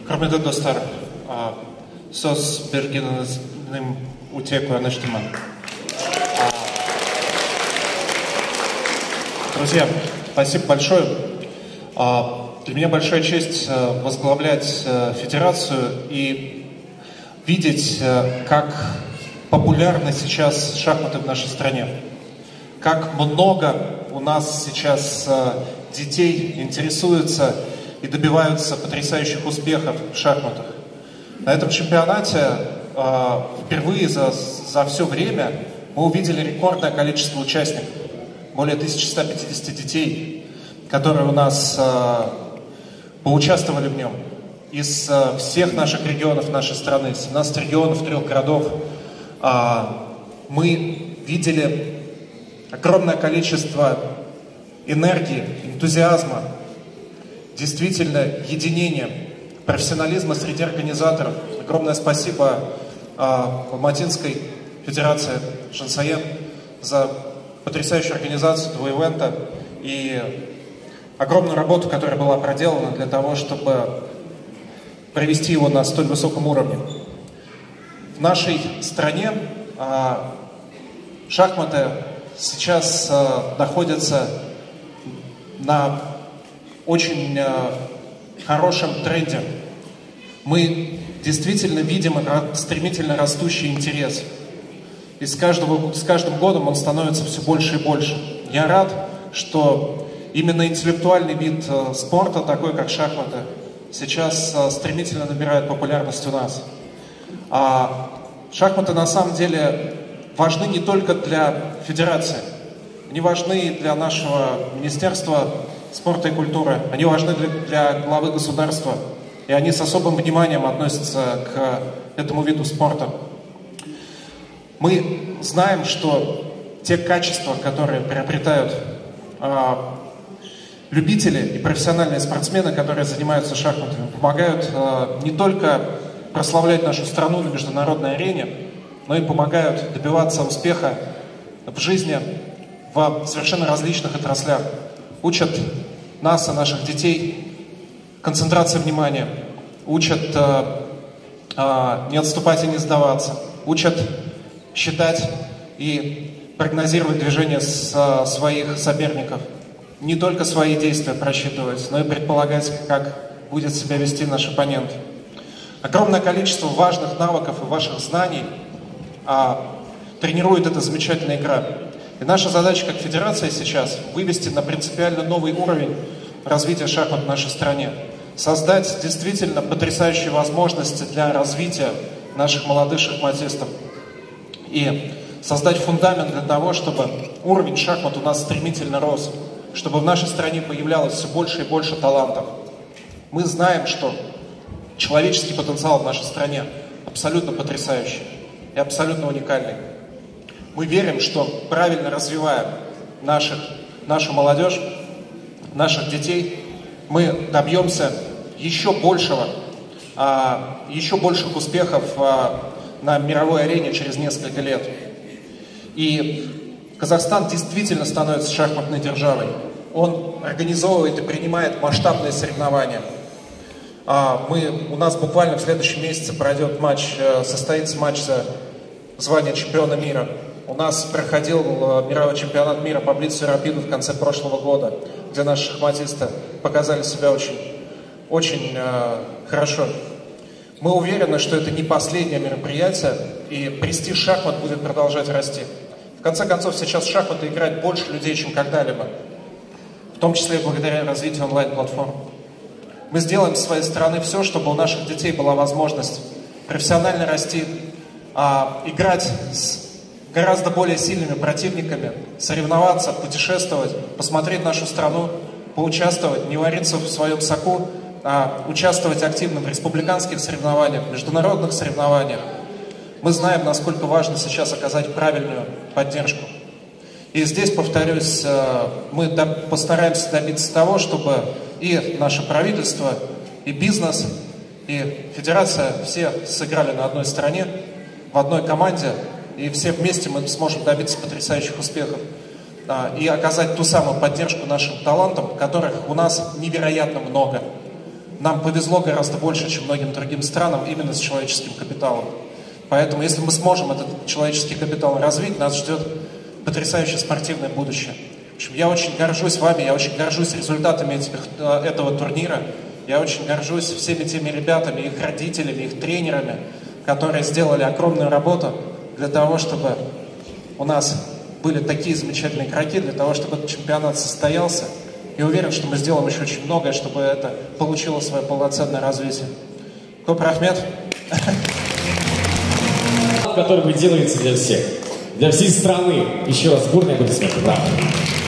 Кроме достар, сос бергенным утеку анаштиман. Друзья, спасибо большое. Для меня большая честь возглавлять федерацию и видеть, как популярны сейчас шахматы в нашей стране. Как много у нас сейчас детей интересуются и добиваются потрясающих успехов в шахматах. На этом чемпионате впервые за все время мы увидели рекордное количество участников. Более 1150 детей, которые у нас поучаствовали в нем. Из всех наших регионов нашей страны, 17 регионов, 3 городов, мы видели огромное количество энергии, энтузиазма, действительно единения, профессионализма среди организаторов. Огромное спасибо Алматинской федерации Жансаен за потрясающую организацию этого ивента и огромную работу, которая была проделана для того, чтобы провести его на столь высоком уровне. В нашей стране шахматы сейчас находятся на очень хорошем тренде. Мы действительно видим стремительно растущий интерес. И с каждым годом он становится все больше и больше. Я рад, что именно интеллектуальный вид спорта, такой как шахматы, сейчас стремительно набирает популярность у нас. Шахматы на самом деле важны не только для федерации, они важны и для нашего Министерства спорта и культуры, они важны для главы государства, и они с особым вниманием относятся к этому виду спорта. Мы знаем, что те качества, которые приобретают любители и профессиональные спортсмены, которые занимаются шахматами, помогают не только прославлять нашу страну на международной арене, но и помогают добиваться успеха в жизни в совершенно различных отраслях. Учат нас и наших детей концентрации внимания, учат не отступать и не сдаваться, учат считать и прогнозировать движения своих соперников. Не только свои действия просчитывать, но и предполагать, как будет себя вести наш оппонент. Огромное количество важных навыков и ваших знаний тренирует эта замечательная игра. И наша задача как федерация сейчас вывести на принципиально новый уровень развития шахмат в нашей стране. Создать действительно потрясающие возможности для развития наших молодых шахматистов. И создать фундамент для того, чтобы уровень шахмат у нас стремительно рос. Чтобы в нашей стране появлялось все больше и больше талантов. Мы знаем, что человеческий потенциал в нашей стране абсолютно потрясающий и абсолютно уникальный. Мы верим, что правильно развивая нашу молодежь, наших детей, мы добьемся еще больших успехов на мировой арене через несколько лет. И Казахстан действительно становится шахматной державой. Он организовывает и принимает масштабные соревнования. У нас буквально в следующем месяце состоится матч за звание чемпиона мира. У нас проходил мировой чемпионат мира по блиц-рапиду в конце прошлого года, где наши шахматисты показали себя очень хорошо. Мы уверены, что это не последнее мероприятие, и престиж шахмат будет продолжать расти. В конце концов, сейчас в шахматы играет больше людей, чем когда-либо, в том числе и благодаря развитию онлайн-платформ. Мы сделаем с своей стороны все, чтобы у наших детей была возможность профессионально расти, играть с гораздо более сильными противниками, соревноваться, путешествовать, посмотреть нашу страну, поучаствовать, не вариться в своем соку, участвовать активно в республиканских соревнованиях, в международных соревнованиях. Мы знаем, насколько важно сейчас оказать правильную поддержку. И здесь, повторюсь, мы постараемся добиться того, чтобы и наше правительство, и бизнес, и федерация все сыграли на одной стороне, в одной команде, и все вместе мы сможем добиться потрясающих успехов и оказать ту самую поддержку нашим талантам, которых у нас невероятно много. нам повезло гораздо больше, чем многим другим странам, именно с человеческим капиталом. Поэтому, если мы сможем этот человеческий капитал развить, нас ждет потрясающее спортивное будущее. В общем, я очень горжусь вами, я очень горжусь результатами этого турнира. Я очень горжусь всеми теми ребятами, их родителями, их тренерами, которые сделали огромную работу для того, чтобы у нас были такие замечательные игроки, для того, чтобы этот чемпионат состоялся. И уверен, что мы сделаем еще очень многое, чтобы это получило свое полноценное развитие. Коп Рахмет. Который вы делаете для всех, для всей страны. Еще раз бурные аплодисменты.